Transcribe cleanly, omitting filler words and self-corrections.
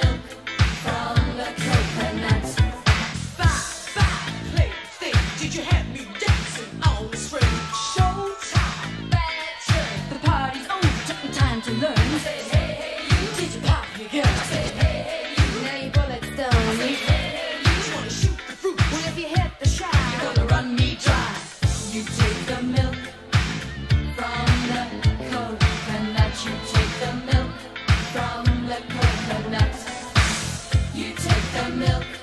milk from the coconut. Bye, play thing. Did you have me dancing on the string? Showtime. Bad trip. The party's over, took me time to learn. I said, hey, hey, you. Did you pop your girl? I said, hey, hey, you. Now your bullet's done. Hey, hey, you just wanna shoot the fruit. Well, if you hit the shot, You're gonna run me dry. you take the milk from the coconut. You take the milk from the coconut. You take the milk